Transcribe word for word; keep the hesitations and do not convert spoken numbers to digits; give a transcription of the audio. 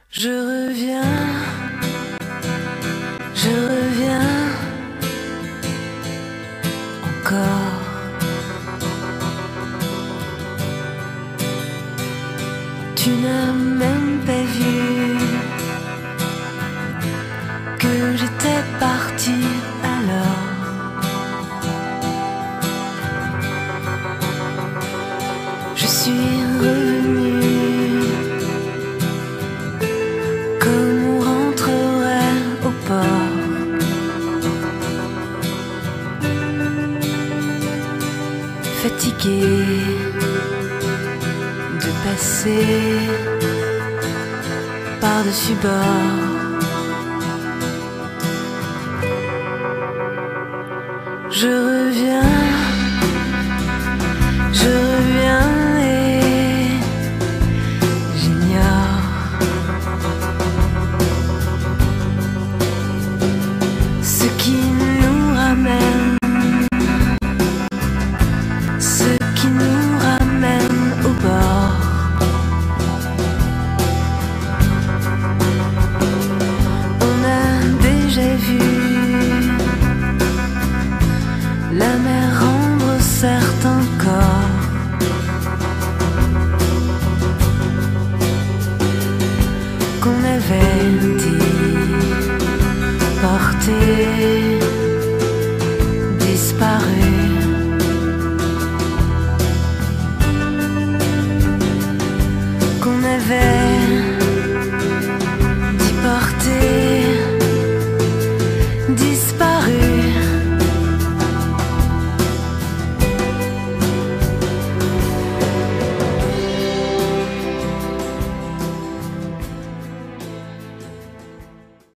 Je reviens, je reviens encore. Tu n'as même pas vu que j'étais partie alors. Je suis revenue comme on rentrerait au port. Fatiguée de passer par-dessus bord. Je reviens.